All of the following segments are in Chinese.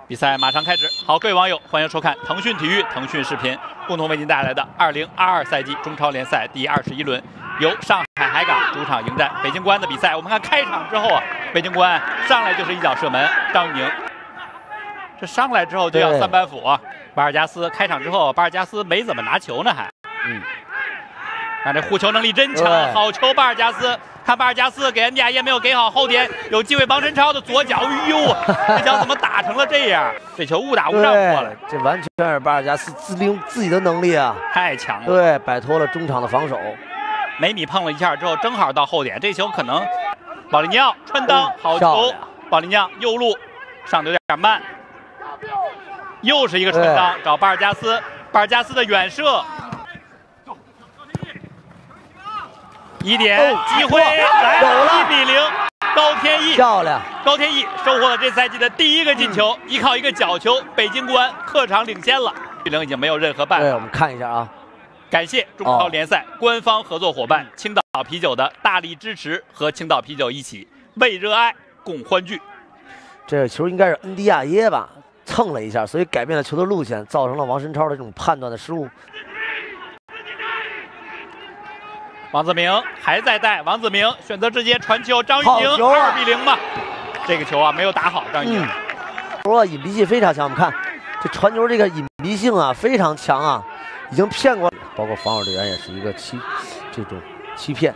比赛马上开始，好，各位网友，欢迎收看腾讯体育、腾讯视频共同为您带来的2022赛季中超联赛第21轮，由上海海港主场迎战北京国安的比赛。我们看开场之后啊，北京国安上来就是一脚射门，张玉宁，这上来之后就要三板斧啊。巴尔加斯开场之后，巴尔加斯没怎么拿球呢，还，看这护球能力真强，好球巴尔加斯。 看巴尔加斯给恩迪亚耶没有给好后点，有机会王晨超的左脚，哎呦，这脚怎么打成了这样？这球误打误撞过来， 这完全是巴尔加斯自己的能力啊， 太强了。 对，摆脱了中场的防守。 梅米碰了一下之后，正好到后点，这球可能保利尼奥穿裆，好球，保利尼奥右路上的有点慢，又是一个穿裆，找巴尔加斯，巴尔加斯的远射。 1点机会来了，1比0，高天意漂亮， 高天意收获了这赛季的第一个进球，依靠一个角球，北京国安客场领先了，1比0已经没有任何办法。 对，我们看一下啊， 感谢中超联赛官方合作伙伴青岛啤酒的大力支持，和青岛啤酒一起为热爱共欢聚。 这个球应该是恩迪亚耶吧，蹭了一下，所以改变了球的路线，造成了王晨超的这种判断的失误。 王子明还在带，王子明选择直接传球，张玉宁2比0嘛。这个球啊没有打好，张玉宁。 说隐蔽性非常强，我们看这传球这个隐蔽性啊非常强啊，已经骗过，包括防守队员也是一个这种欺骗。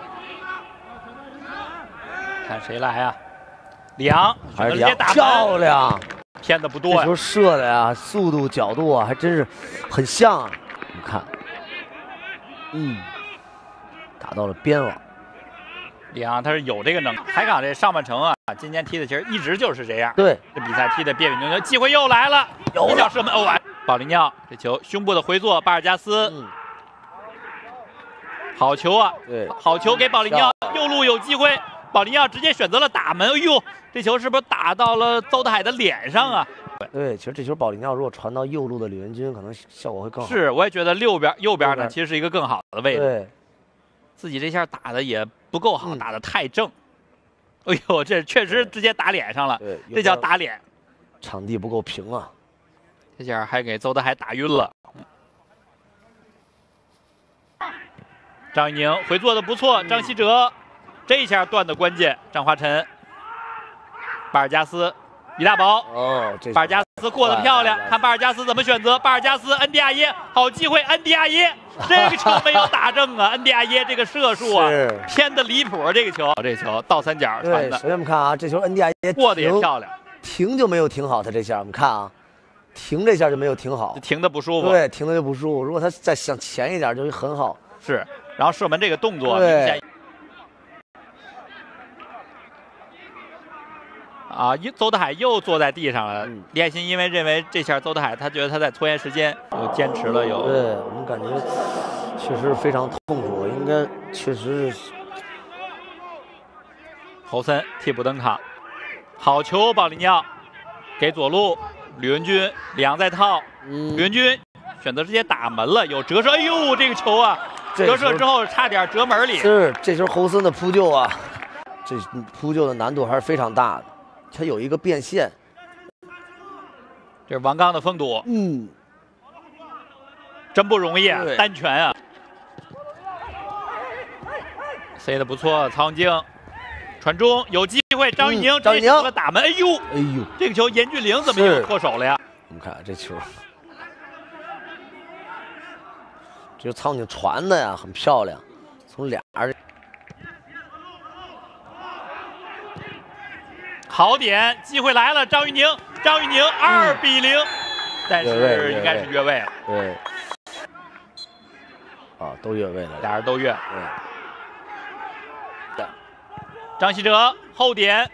看谁来啊？里昂还是里昂漂亮， 骗的不多呀。 这球射的呀，速度角度啊还真是很像啊。你看，打到了边网， 里昂他是有这个能力。海港这上半程啊，今年踢的其实一直就是这样。 对， 这比赛踢的别扭扭扭，机会又来了，一脚射门，哦，保利尼奥这球胸部的回做，巴尔加斯，好球啊！ 对， 好球给保利尼奥，右路有机会，保利尼奥直接选择了打门，哎呦，这球是不是打到了邹德海的脸上啊？ 对，其实这球保利尼奥如果传到右路的李文军，可能效果会更好。 是，我也觉得右边呢，其实是一个更好的位置。 对， 自己这下打的也不够好，打的太正。哎呦，这确实直接打脸上了，这叫打脸。 场地不够平啊， 这下还给邹德海打晕了。张玉宁回做的不错，张稀哲这一下断的关键。张华晨、巴尔加斯。 李大宝巴尔加斯过得漂亮，看巴尔加斯怎么选择。巴尔加斯，恩迪亚耶，好机会，恩迪亚耶，这个球没有打正啊，恩迪亚耶这个射术啊，偏的离谱，这个球，这球倒三角传的。 首先我们看啊，这球恩迪亚耶过得也漂亮， 停就没有停好，他这下我们看啊，停这下就没有停好， 停的不舒服。 对，停的就不舒服。如果他再向前一点就很好。 是，然后射门这个动作明显。 啊！邹德海又坐在地上了。李海鑫因为认为这下邹德海，他觉得他在拖延时间，又坚持了有。 对我们感觉确实非常痛苦，应该确实是。 侯森替补登场，好球，保利尼奥给左路，吕文君，里昂在套，吕文君选择直接打门了，有折射，哎呦，这个球啊，折射之后差点折门里。 是，这球侯森的扑救啊，这扑救的难度还是非常大的。 他有一个变线， 这是王刚的封堵，真不容易啊，单拳啊，塞的不错，曹永静传中有机会，张玉宁直接选择了打门，哎呦，这个球严俊凌怎么又脱手了呀？ 我们看这球，这曹永静传的呀，很漂亮，从俩人。 好点，机会来了，张玉宁2比0，但是应该是越位了。 对，啊，都越位了， 俩人都越。 对。 张稀哲后点，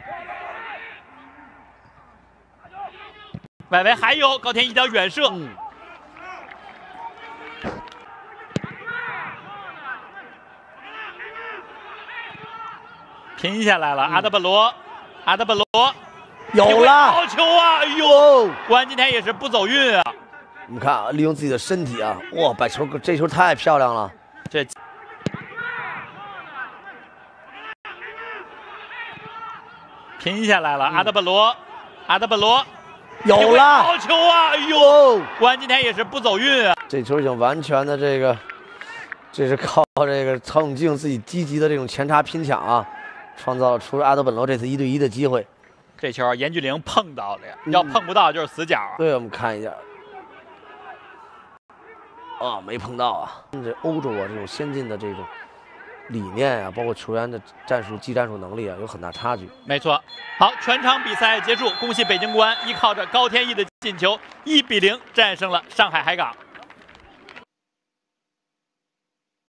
外围还有高天一脚远射。拼下来了，阿德本罗。 阿德本罗有了， 好球啊！哎呦，国安今天也是不走运啊！ 你看啊，利用自己的身体啊，哇，把球，这球太漂亮了。 这拼下来了，阿德本罗有了好球啊！哎呦，国安今天也是不走运啊。 这球已经完全的这是靠这个曹永静自己积极的这种前插拼抢啊，创造出阿德本罗这次1对1的机会。 这球严巨灵碰到了呀，要碰不到就是死角啊。 对，我们看一下。啊，没碰到啊！这欧洲啊，这种先进的这种理念啊，包括球员的技战术能力啊，有很大差距。 没错。好，全场比赛结束，恭喜北京国安依靠着高天意的进球，1比0战胜了上海海港。